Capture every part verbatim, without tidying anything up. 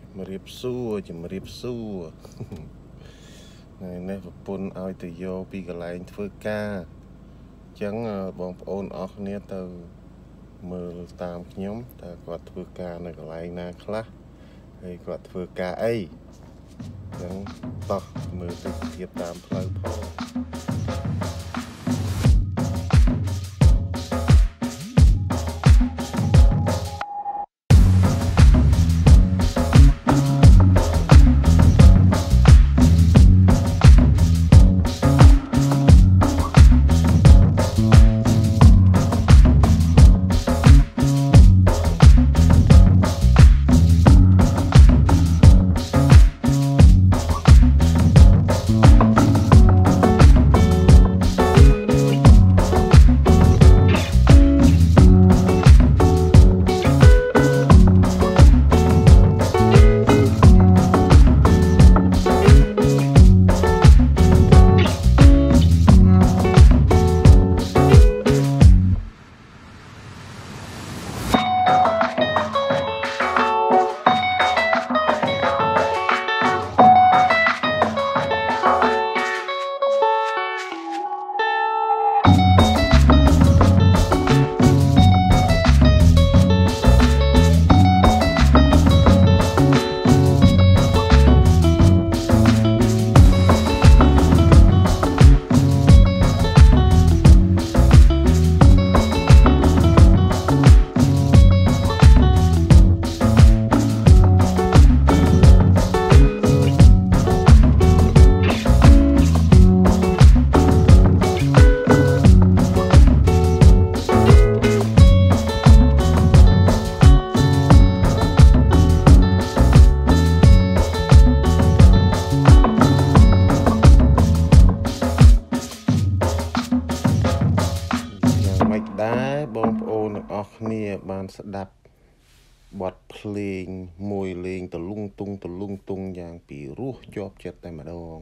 มาเรียบสู้จะมาเรียบสู้ในในปนเอาแต่โยปีกระไรเฟื่อกาจังบองโอนออกเนี่ยเตอมือตามขยมแต่กอดเฟื่อกาในกระไรนาคละให้กอดเฟื่อกาไอจังต่อมือติดเทียบตามเพลย์พอ ដែរបងប្អូនទាំងអស់គ្នាបានស្ដាប់បទភ្លេងមួយលេងតលុងតុងតលុងតុងយ៉ាងពីរោះជាប់ចិត្តតែម្ដង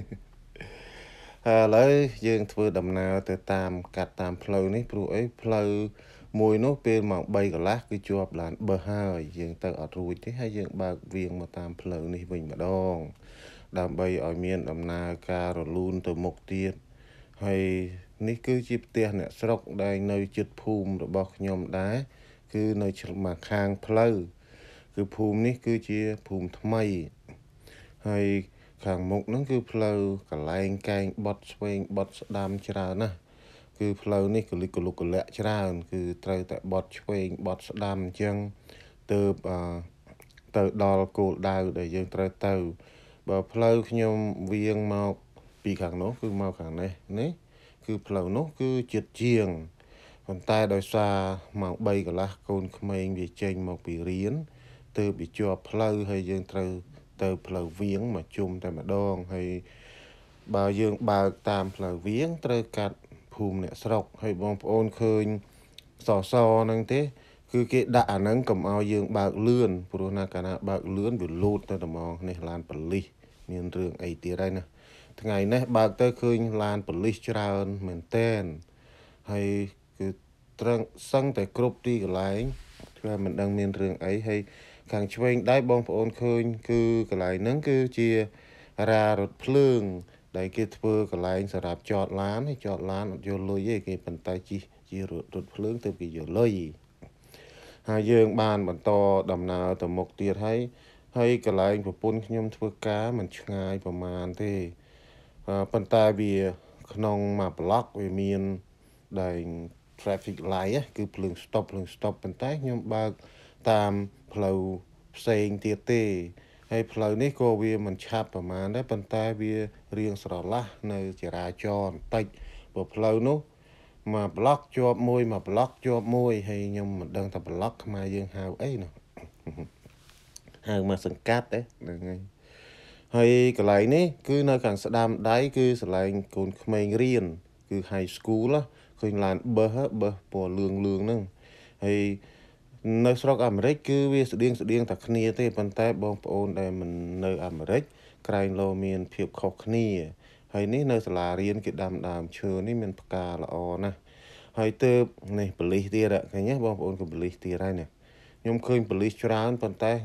ហើយឥឡូវយើងធ្វើដំណើរទៅតាមកាត់តាមផ្លូវនេះព្រោះអីផ្លូវមួយនោះពេលម៉ោង3កន្លះគឺជាប់ឡានបឺសហើយយើងទៅអត់រួចទេហើយយើងបើកវាងមកតាមផ្លូវនេះវិញម្ដងដើម្បីឲ្យមានដំណើរការរលូនទៅមុខទៀតហើយនេះគឺជាផ្ទះអ្នកស្រុកដែលនៅជិតភូមិរបស់ខ្ញុំដែរគឺនៅមកខាងផ្លូវគឺភូមិនេះគឺជាភូមិថ្មីហើយខាងមុខហ្នឹងគឺផ្លូវកន្លែងកែងបត់ស្វែងបត់ស្ដាំច្រើនណាស់គឺផ្លូវនេះកលិកលុកកលាក់ច្រើនគឺត្រូវតែបត់ឆ្វេងបត់ស្ដាំអញ្ចឹងទៅទៅដល់គោលដៅដែលយើងត្រូវទៅបើផ្លូវខ្ញុំវៀងមកពីខាងនោះគឺមកខាងនេះនេះគឺផ្លូវនោះគឺជិតជាងប៉ុន្តែដោយសារម៉ោង3កន្លះកូនក្មេងវាចេញមកពីរៀនទើបវាជាប់ផ្លូវហើយយើងត្រូវទៅផ្លូវវៀងមកជុំតែម្ដងហើយបើយើងបើកតាមផ្លូវវៀងត្រូវកាត់ភូមិអ្នកស្រុកហើយបងប្អូនឃើញសសហ្នឹងទេគឺគេដាក់អាហ្នឹងកុំឲ្យយើងបើកលឿនព្រោះណាកាលណាបើកលឿនវាលូតទៅត្មងនេះឡានប៉ូលីសមានរឿងអីទៀតហើយណាថ្ងៃនេះបើកទៅឃើញឡានប៉ូលីសច្រើនមែនតែនហើយគឺត្រឹងសឹងតែគ្រប់ទីកន្លែងគឺមិនដឹងមានរឿងអីហើយខាងឆ្វេងដៃបងប្អូនឃើញគឺកន្លែងហ្នឹងគឺជារារថភ្លើងដែលគេធ្វើកន្លែងសម្រាប់ចតឡានហើយចតឡានអត់យកលុយទេគេប៉ុន្តែជិះជារថភ្លើងទៅគេយកលុយហើយយើងបានបន្តដំណើរទៅមុខទៀតហើយហើយកន្លែងប្រពន្ធខ្ញុំធ្វើការមិនឆ្ងាយប្រមាណទេប៉ុន្តែវាក្នុងមួយប្លុកវាមានដែល traffic light គឺភ្លើង stop ភ្លើង stop ប៉ុន្តែខ្ញុំបើកតាមផ្លូវផ្សេងទៀតទេហើយផ្លូវនេះក៏វាមិនឆាប់ប្រមាណដែរប៉ុន្តែវារៀងស្រឡះនៅចរាចរណ៍បន្តិចព្រោះផ្លូវនោះមួយប្លុកជាប់មួយមួយប្លុកជាប់មួយហើយខ្ញុំមិនដឹងថាប្លុកខ្មែរយើងហៅអីនោះហៅមកសង្កាត់ទេហ្នឹងហើយហើយកន្លែងនេះគឺនៅខាងស្ដាំដៃគឺកន្លែងកូនក្មេងរៀនគឺ high school ឃើញឡានបឺសបឺសពណ៌លឿងលឿងហ្នឹងហើយនៅស្រុកអាមេរិកគឺវាស្តៀងស្តៀងតែគ្នាទេប៉ុន្តែបងប្អូនដែលមិននៅអាមេរិកក្រែងលោមានភាពខុសគ្នាហើយនេះនៅសាលារៀនគេដាំដើមឈើនេះមានផ្កាល្អណាស់ហើយទៅនេះប៉ូលីសទៀតឃើញទេបងប្អូនក៏ប៉ូលីសទៀតហើយនេះខ្ញុំឃើញប៉ូលីសច្រើនប៉ុន្តែខ្ញុំ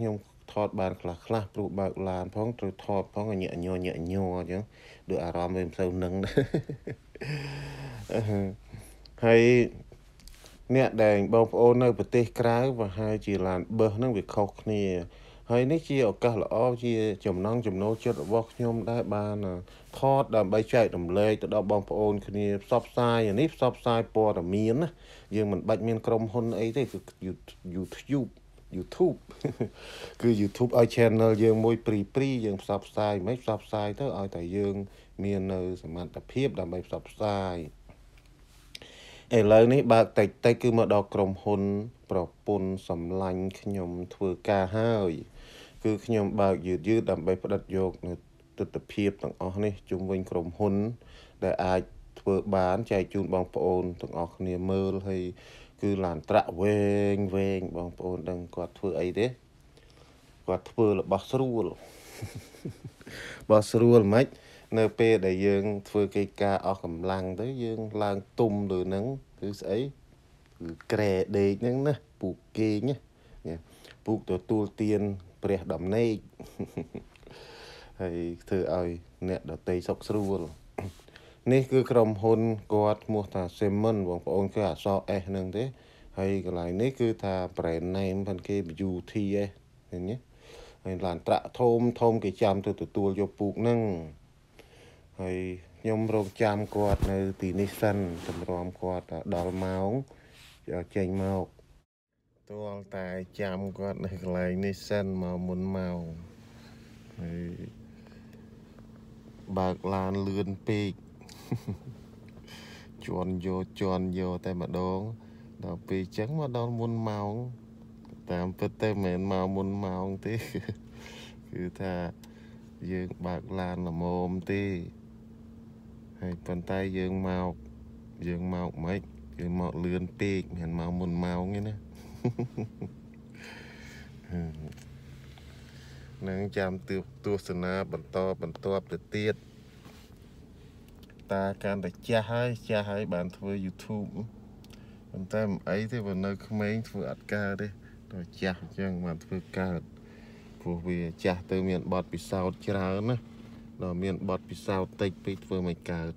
ថតបានខ្លះខ្លះព្រោះបើកឡានផងត្រូវថតផងញ៉ាក់ញ័រញ៉ាក់ញ័រអញ្ចឹងដូចអារម្មណ៍វាមិនសូវនឹងហើយអ្នកដែលបងប្អូននៅប្រទេសក្រៅប្រហែលជាឡានបឺសហ្នឹងវាខុសគ្នាហើយនេះជាឱកាសល្អជាចំណងចំណូលចិត្តរបស់ខ្ញុំដែរបានថតដើម្បីចែករំលែកទៅដល់បងប្អូនគ្នាផ្សព្វផ្សាយនេះផ្សព្វផ្សាយព័ត៌មានណាយើងមិនបាច់មានក្រុមហ៊ុនអីទេគឺ YouTube YouTube គឺ YouTube ឲ្យ channel យើងមួយព្រីព្រីយើងផ្សព្វផ្សាយមិនផ្សព្វផ្សាយទៅឲ្យតែយើងមាននៅសមត្ថភាពដើម្បីផ្សព្វផ្សាយឥឡូវនេះបើកតិចតិចគឺមកដល់ក្រុមហ៊ុនប្រពន្ធសម្លាញ់ខ្ញុំធ្វើការហើយគឺខ្ញុំបើកយឺតយឺតដើម្បីផ្ដិតយកនៅទស្សនវិជ្ជាទាំងអស់នេះជុំវិញក្រុមហ៊ុនដែលអាចធ្វើបានចែកជូនបងប្អូនទាំងអស់គ្នាមើលហើយគឺឡានត្រាក់វែងវែងបងប្អូនដឹងគាត់ធ្វើអីទេគាត់ធ្វើរបស់ស្រួលរបស់ស្រួលមិននៅពេលដែលយើងធ្វើកិច្ចការអស់កម្លាំងទៅយើងឡើងទុំលើហ្នឹងគឺស្អីគឺក្រែដេកហ្នឹងណាពូកគេងណាពូកទទួលទានព្រះដំណេកហើយធ្វើឲ្យអ្នកដតីសុខស្រួលនេះគឺក្រុមហ៊ុនគាត់ឈ្មោះថា Simon បងប្អូនគឺអក្សរ S ហ្នឹងទេហើយកន្លែងនេះគឺថា brand name ផងគេ U T ឃើញទេហើយឡានត្រាក់ធំធំគេចាំទៅទទួលយកពូកហ្នឹងហើយខ្ញុំរងចាំគាត់នៅទីនេះសិនតម្រាំគាត់ដល់ម៉ោងចេញមកទាល់តែចាំគាត់នៅកន្លែងនេះសិនមកមុនម៉ោងហើយបើកឡានលឿនពេកជន់យកជន់យកតែម្ដងដល់ពេលអញ្ចឹងមកដល់មុនម៉ោងតាមពិតទៅមិនមែនមកមុនម៉ោងទេគឺថាយើងបើកឡានល្មមទេហើយប៉ុន្តែយើងមកយើងមកមិនគឺមកលឿនពេកមិនមកមុនម៉ោងទេណានឹងចាំទស្សនាបន្តបន្តទៅទៀតតាកាន់តែចាស់ហើយចាស់ហើយបានធ្វើ YouTube ប៉ុន្តែមិនអីទេបើនៅក្មេងធ្វើអត់កើតទេដល់ចាស់អញ្ចឹងបានធ្វើកើតព្រោះវាចាស់ទៅមានបទពិសោធន៍ច្រើនណាដល់មានបទពិសោធន៍តិចពេកធ្វើមិនកើត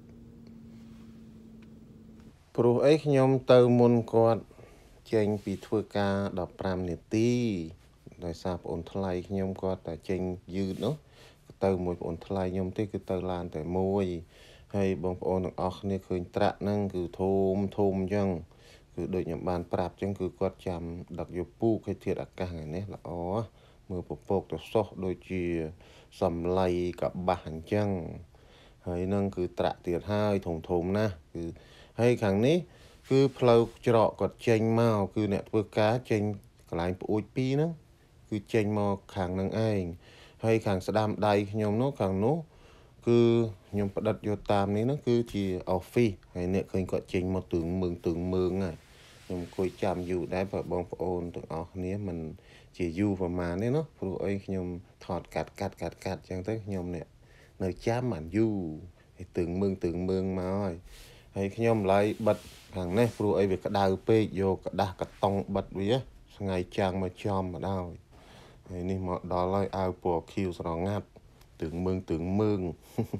ព្រោះអីខ្ញុំទៅមុនគាត់ចេញពីធ្វើការដប់ប្រាំនាទីដោយសារប្អូនថ្លៃខ្ញុំគាត់តែចេញយឺតនោះទៅមួយប្អូនថ្លៃខ្ញុំទេគឺទៅឡានតែមួយហើយបងប្អូនទាំងអស់គ្នាឃើញត្រាក់ហ្នឹងគឺធំធំអញ្ចឹងគឺដូចខ្ញុំបានប្រាប់អញ្ចឹងគឺគាត់ចាំដឹកយកពូកឲ្យធាតុអាកាសថ្ងៃនេះល្អមើលពពកទៅសោះដូចជាសំឡៃកបាសអញ្ចឹងហើយនឹងគឺត្រាក់ទៀតហើយធំធំណាស់គឺហើយខាងនេះគឺផ្លូវច្រកគាត់ចេញមកគឺអ្នកធ្វើការចេញកន្លែងប្អួយពីរហ្នឹងគឺចេញមកខាងនឹងឯងហើយខាងស្ដាំដៃខ្ញុំនោះខាងនោះគឺខ្ញុំផ្ដិតយកតាមនេះនោះគឺជា office ហើយអ្នកឃើញគាត់ចេញមកទើងមើងទើងមើងហើយខ្ញុំអង្គុយចាំយូរដែរបើបងប្អូនទាំងអស់គ្នាមិនជាយូរប្រហែលនេះនោះព្រោះអីខ្ញុំថតកាត់កាត់កាត់កាត់អញ្ចឹងទៅខ្ញុំនេះនៅចាំបានយូរហើយទើងមើងទើងមើងមកហើយហើយខ្ញុំឡាយបិទខាងនេះព្រោះអីវាក្តៅពេកយកกระดาษកាតុងបិទវាថ្ងៃចាំងមកចំមកដល់ហើយនេះមកដល់ហើយអាវពណ៌ខៀវស្រងាត់ទើងមើងទើងមើង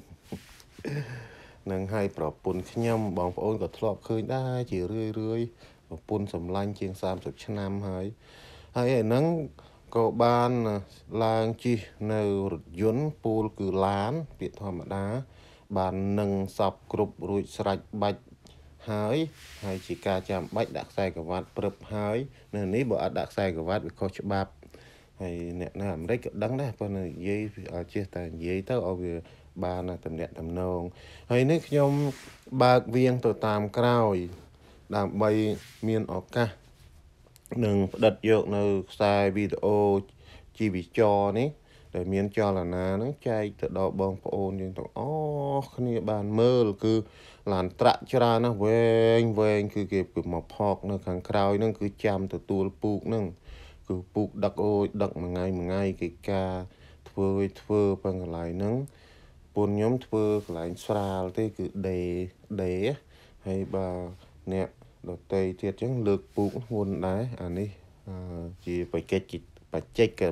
នឹងឲ្យប្រពន្ធខ្ញុំបងប្អូនក៏ធ្លាប់ឃើញដែរជារឿយរឿយប្រពន្ធសម្លាញ់ជាងសាមសិបឆ្នាំហើយហើយឯហ្នឹងក៏បានឡើងជិះនៅរថយន្តពូលគឺឡានពាក្យធម្មតាបាននឹងសពគ្រប់រួចស្រេចបាច់ហើយហើយជាការចាំបាច់ដាក់ខ្សែក្រវ៉ាត់ព្រឹបហើយនៅនេះបើអត់ដាក់ខ្សែក្រវ៉ាត់វាខុសច្បាប់ហើយអ្នកនៅអាមេរិកក៏ដឹងដែរប៉ុន្តែនិយាយចេះតែនិយាយទៅឲ្យវាបានតំណាក់តំណងហើយនេះខ្ញុំបើកវៀងទៅតាមក្រោយដើម្បីមានឱកាសនឹងផ្ដិតយកនៅខ្សែវីដេអូជីវចរនេះដែលមានចលនាហ្នឹងចែកទៅដល់បងប្អូនយើងទាំងអស់គ្នាបានមើលគឺឡានត្រាក់ច្រើនណាស់វែងវែងគឺគេគឺមកផកនៅខាងក្រោយហ្នឹងគឺចាំទទួលពូកហ្នឹងគឺពូកដឹកអូយដឹកមួយថ្ងៃមួយថ្ងៃគេការធ្វើឲ្យធ្វើប៉ុនកន្លែងហ្នឹងពូនខ្ញុំធ្វើកន្លែងស្រាលទេគឺដេដេហើយបើអ្នកដតីទៀតចឹងលើកពូកមុនដែរអានេះជាបច្ចេកបច្ចេកវិ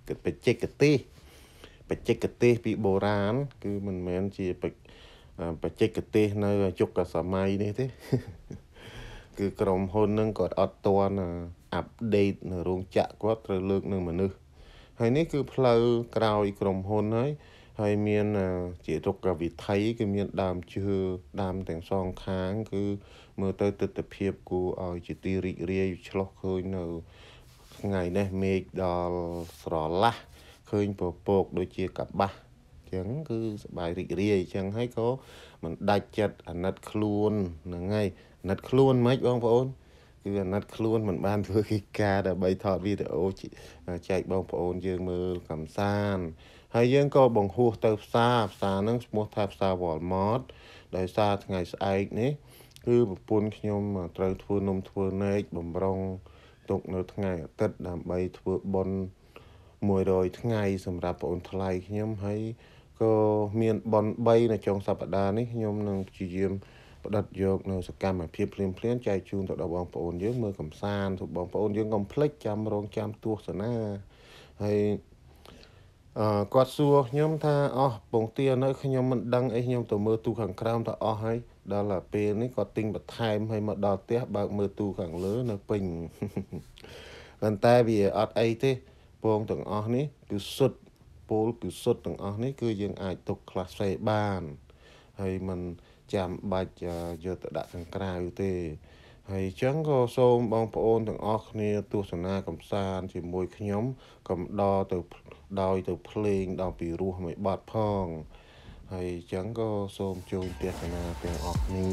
បច្ចេកទេសបច្ចេកទេសពីបុរាណគឺមិនមែនជាបច្ចេកទេសនៅយុគសម័យនេះទេ គឺក្រុមហ៊ុនហ្នឹងគាត់អត់ទាន់អាប់ដេតនៅរោងចក្រគាត់ត្រូវលើកនឹងមនុស្សហើយនេះគឺផ្លូវក្រោយក្រុមហ៊ុនហើយហើយមានជារុក្ខវិថីគឺមានដើមឈើដើមទាំងសងខាងគឺមើលទៅទិដ្ឋភាពគួរឲ្យជាទីរីករាយឆ្លុះឃើញនៅថ្ងៃនេះមេឃដល់ស្រឡះឃើញពពកដូចជាកបាស់អញ្ចឹងគឺសប្បាយរីករាយអញ្ចឹងហើយក៏មិនដាច់ចិត្តអាណិតខ្លួនហ្នឹងហើយអាណិតខ្លួនមិនបងប្អូនគឺអាណិតខ្លួនមិនបានធ្វើកិច្ចការដើម្បីថតវីដេអូចែកបងប្អូនយើងមើលកំសាន្តហើយយើងក៏បង្ហោះទៅផ្សារផ្សារហ្នឹងឈ្មោះថាផ្សារ Walmart ដោយសារថ្ងៃស្អែកនេះគឺប្រពន្ធខ្ញុំត្រូវធ្វើនំធ្វើណែកបំរុងទុកនៅថ្ងៃអាទិត្យដើម្បីធ្វើបុណ្យមួយរយថ្ងៃសម្រាប់បងអូនថ្លៃខ្ញុំហើយក៏មានបុណ្យបីនៅចុងសប្តាហ៍នេះខ្ញុំនឹងព្យាយាមផ្ដិតយកនៅសកម្មភាពភ្លាមភ្លាមចែកជូនទៅដល់បងប្អូនយើងមើលកំសាន្តទៅបងប្អូនយើងកុំភ្លេចចាំរងចាំទស្សនាហើយអឺគាត់សួរខ្ញុំថាអស់ពងទានៅខ្ញុំមិនដឹងអីខ្ញុំទៅមើលទូខាងក្រោមថាអស់ហើយដល់ពេលនេះគាត់ទិញបន្ថែមហើយមកដល់ផ្ទះបើកមើលទូខាងលើនៅពេញប៉ុន្តែវាអត់អីទេពងទាំងអស់នេះគឺសុទ្ធពោលគឺសុទ្ធទាំងអស់នេះគឺយើងអាចទុកខ្លះផ្សេងបានហើយมันចាំបាច់យកទៅដាក់ខាងក្រៅទេហើយអញ្ចឹងក៏សូមបងប្អូនទាំងអស់គ្នាទស្សនាកំសាន្តជាមួយខ្ញុំកុំដល់ទៅដោយទៅភ្លេងដល់ពីរសមួយបាត់ផងហើយអញ្ចឹងក៏សូមចូលទស្សនាទាំងអស់គ្នា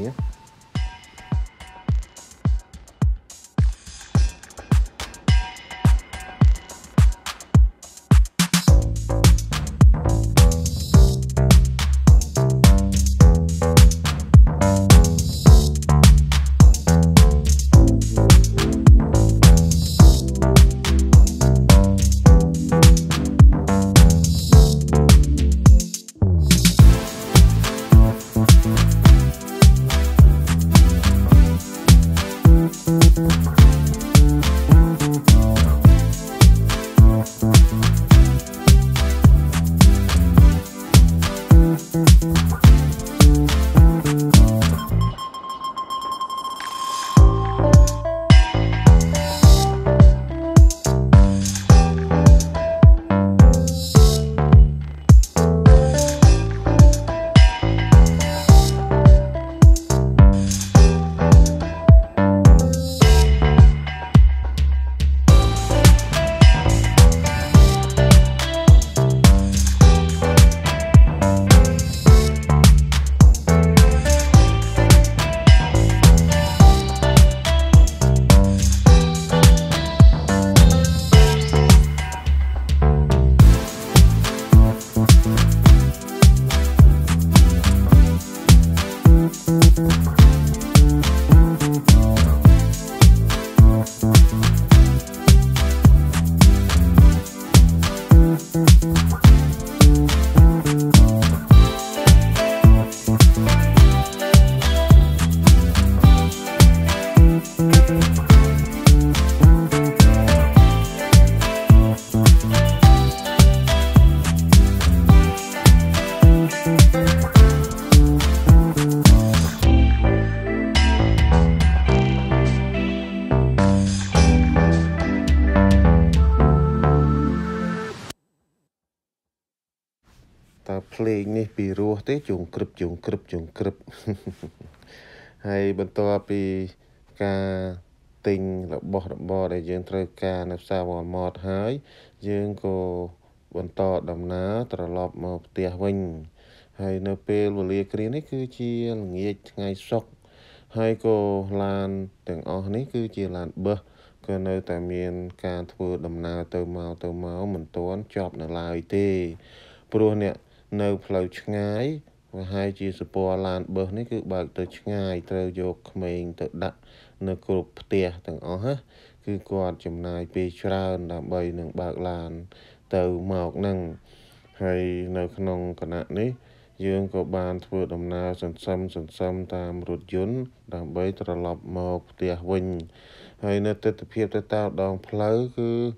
តើភ្លេងនេះពីរោះទេជងក្រឹបជងក្រឹបជងក្រឹបហើយបន្ទាប់ពីការទិញរបស់របរដែលយើងត្រូវការនៅផ្សារ Walmart ហើយយើងក៏បន្តដំណើរត្រឡប់មកផ្ទះវិញហើយនៅពេលវេលាគ្រានេះគឺជាល្ងាចថ្ងៃសុក្រហើយក៏ឡានទាំងអស់នេះគឺជាឡានបឹសក៏នៅតែមានការធ្វើដំណើរទៅមកទៅមកមិនទាន់ចប់នៅឡើយទេព្រោះអ្នកនៅផ្លូវឆ្ងាយប្រហែលជាសពរឡានបឹសនេះគឺបើកទៅឆ្ងាយត្រូវយកក្មេងទៅដាក់នៅគ្រប់ផ្ទះទាំងអស់គឺគាត់ចំណាយពេលច្រើនដើម្បីនឹងបើកឡានទៅមកហ្នឹងហើយនៅក្នុងគណៈនេះយើងក៏បានធ្វើដំណើរសន្សំសន្សំតាមរថយន្តដើម្បីត្រឡប់មកផ្ទះវិញហើយនៅទិដ្ឋភាពទៅតាមដងផ្លូវគឺ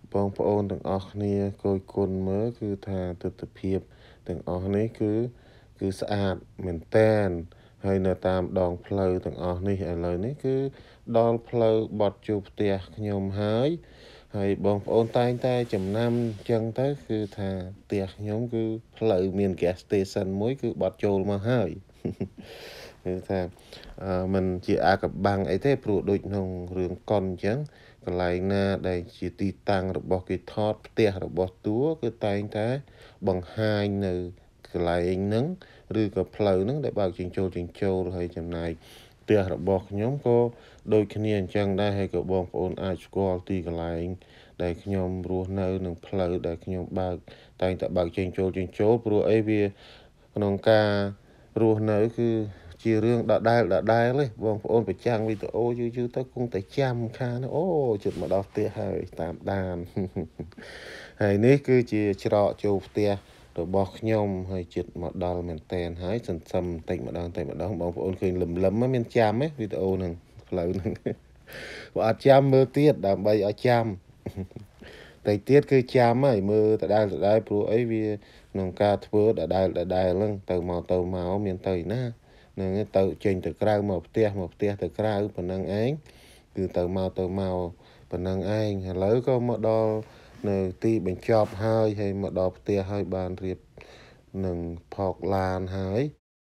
បងប្អូនទាំងអស់គ្នាគយគន់មើលគឺថាទស្សនវិជ្ជាទាំងអស់នេះគឺគឺស្អាតមែនតែនហើយនៅតាមដងផ្លូវទាំងអស់នេះឥឡូវនេះគឺដល់ផ្លូវបត់ជួបផ្ទះខ្ញុំហើយហើយបងប្អូនតែងតែចំណាំអញ្ចឹងទៅគឺថាផ្ទះខ្ញុំគឺផ្លូវមាន gas station មួយគឺបត់ចូលមកហើយ គឺថាអឺมันជាអាកបាំងអីទេព្រោះដូចក្នុងរឿងកុនអញ្ចឹងកន្លែងណាដែលជាទីតាំងរបស់គេថតផ្ទះរបស់តួគឺតែងតែបង្ហាញនៅកន្លែងហ្នឹងឬក៏ផ្លូវហ្នឹងដែលបើកចេញចូលចេញចូលហើយចំណាយផ្ទះរបស់ខ្ញុំក៏ដូចគ្នាអញ្ចឹងដែរហើយក៏បងប្អូនអាចស្គាល់ទីកន្លែងដែលខ្ញុំរស់នៅនឹងផ្លូវដែលខ្ញុំបើកតែងតែបើកចេញចូលចេញចូលព្រោះអីវាក្នុងការរស់នៅគឺជារឿងដដែលដដែលទេបងប្អូនប្រចាំងវីដេអូយូរយូរទៅគង់តែចាំខានអូជិតមកដល់ផ្ទះហើយតាមដាន ហើយនេះគឺជាច្រកចូលផ្ទះរបស់ខ្ញុំហើយជិតមកដល់មែនតែនហើយសន្សំបន្តិចម្ដងតែម្ដងបងប្អូនឃើញលឹមលឹមមានចាំទេវីដេអូហ្នឹងផ្លូវហ្នឹង បើអត់ចាំមើលទៀតដើម្បីឲ្យចាំ តែទៀតគឺចាំហើយមើលដដែលដដែលព្រោះអីវាក្នុងការធ្វើដដែលដដែលហ្នឹងទៅមកទៅមកមានទៅណាហ្នឹងទៅចេញទៅក្រៅមកផ្ទះមកផ្ទះទៅក្រៅប៉ុណ្ណឹងឯងគឺទៅមកទៅមកប៉ុណ្ណឹងឯងឥឡូវក៏មកដល់នៅទីបញ្ចប់ហើយហើយមកដល់ផ្ទះហើយបានរៀបនឹងផកឡានហើយ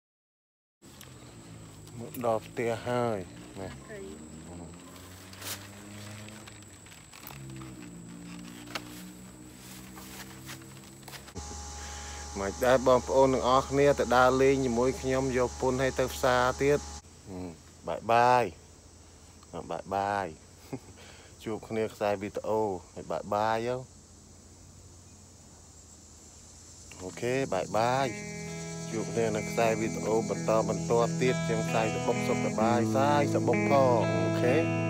មកដល់ផ្ទះហើយណាមកដែរបងប្អូនទាំងអស់គ្នាទៅដើរលេងជាមួយខ្ញុំយកពុនឲ្យទៅផ្សារទៀតបាយបាយបាយបាយជួបគ្នាខ្សែវីដេអូហើយបាយបាយយោអូខេបាយបាយជួបគ្នានៅខ្សែវីដេអូបន្តបន្តទៀតជាងខ្សែសបុកសុខសប្បាយខ្សែសបុកផងអូខេ